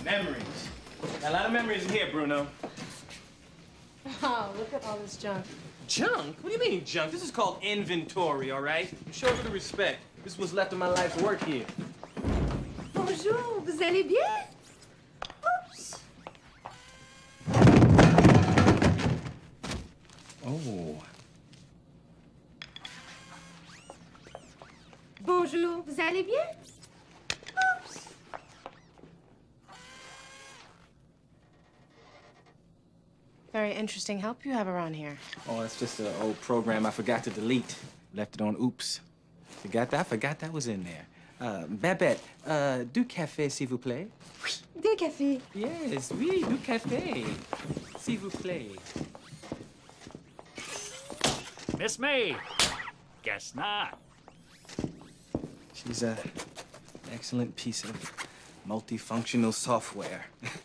Memories. Got a lot of memories in here, Bruno. Oh, look at all this junk. Junk? What do you mean junk? This is called inventory, all right? Show a little respect. This is what's left of my life's work here. Bonjour, vous allez bien? Oops. Oh. Bonjour, vous allez bien? Oops. Very interesting help you have around here. Oh, that's just an old program I forgot to delete. Left it on oops. Forgot that? I forgot that was in there. Babette, du café, s'il vous plaît? Des cafés. Yes, oui, du café. S'il vous plaît. Miss me? Guess not. She's an excellent piece of multifunctional software.